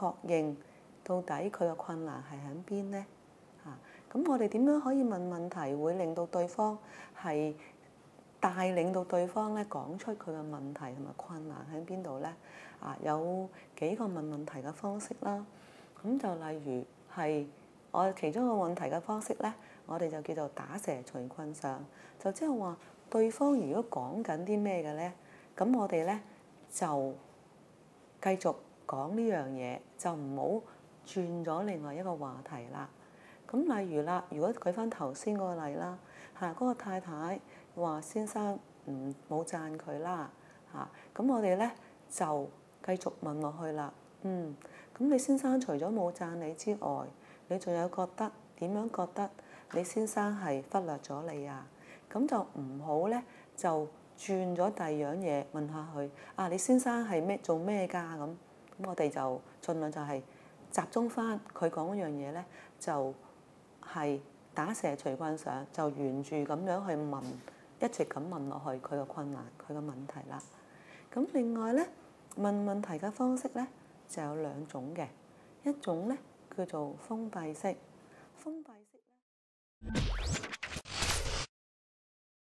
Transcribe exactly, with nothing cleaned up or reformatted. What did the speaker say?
確認到底佢嘅困難係喺邊呢？嚇、啊，咁我哋點樣可以問問題，會令到對方係帶領到對方咧講出佢嘅問題同埋困難喺邊度咧？啊，有幾個問問題嘅方式啦。咁就例如係我其中一個問題嘅方式咧，我哋就叫做打蛇隨棍上，就即係話對方如果講緊啲咩嘅咧，咁我哋咧就繼續講呢樣嘢，就唔好轉咗另外一個話題啦。咁例如啦，如果舉翻頭先嗰個例啦，嚇、那、嗰個太太話先生唔冇讚佢啦，嚇，咁我哋咧就繼續問落去啦。嗯，咁你先生除咗冇讚你之外，你仲有覺得點樣覺得你先生係忽略咗你啊？咁就唔好咧，就轉咗第二樣嘢問下佢啊，你先生係咩做咩㗎？咁咁我哋就盡量就係集中翻佢講嗰樣嘢咧，就係打蛇隨棍上，就沿住咁樣去問，一直咁問落去佢嘅困難、佢嘅問題啦。咁另外咧，問問題嘅方式咧就有兩種嘅，一種咧叫做封閉式，封閉。